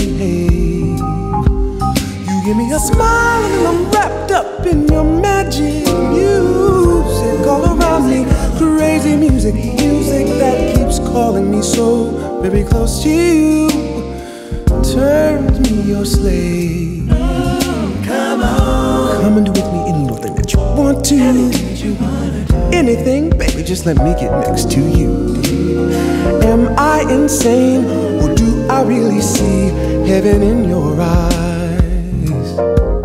behave. You give me a smile and I'm wrapped up in your magic. Music all around me, crazy music, music that keeps calling me so very close to you. Turns me your slave. Come on, come and do with me any little thing that you want to. Anything, baby, just let me get next to you. Am I insane, or do I really see heaven in your eyes?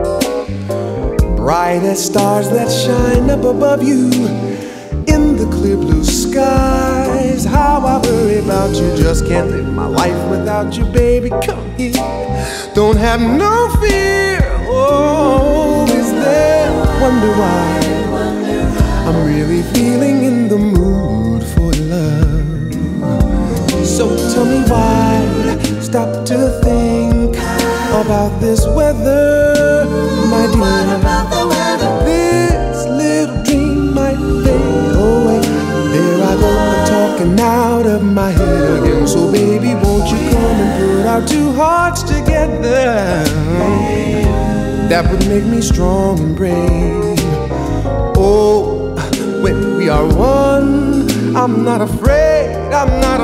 Bright as stars that shine up above you in the clear blue skies. How I worry about you, just can't live my life without you, baby. Come here, don't have no fear. Oh, is there wonder why I'm really feeling in the mood for love? So tell me why, stop to think about this weather, my dear. What about the weather? This little dream might fade away. There I go, talking out of my head again. So baby, won't you come and put our two hearts together? That would make me strong and brave. Oh, when we are one, I'm not afraid, I'm not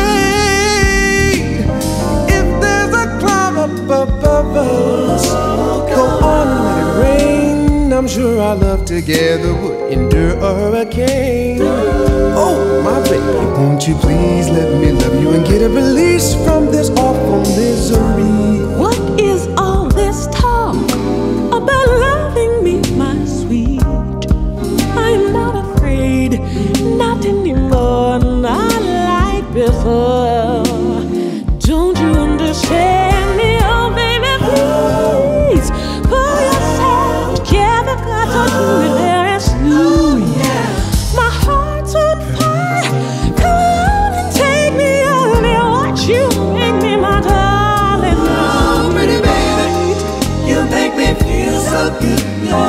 afraid. If there's a cloud up above us, go on and let it rain. I'm sure our love together would endure a hurricane. Oh, my baby, won't you please let me love you and get a release from this awful misery? What is all this talk about loving me, my sweet? I'm not afraid, not anymore, not like before. Don't you understand me? Oh baby, please pull yourself together, 'cause I'll do it very soon. My heart's on fire, come on and take me over. Watch you make me my darling. Oh, pretty baby, you make me feel so good.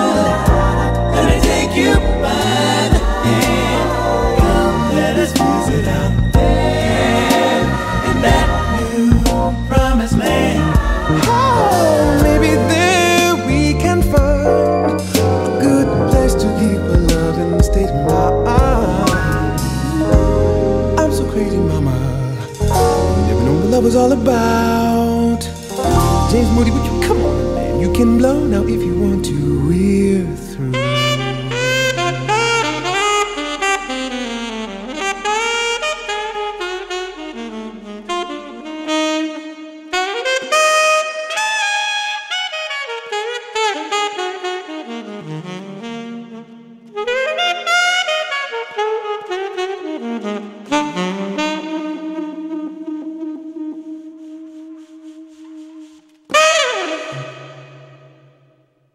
Let me take you by the hand. Come, let us visit out there in that new promised land. Oh, maybe there we can find a good place to keep a loving state of mind. I'm so crazy, mama, never know what love was all about. James Moody, would you come on, man? You can blow now if you want to. We're through.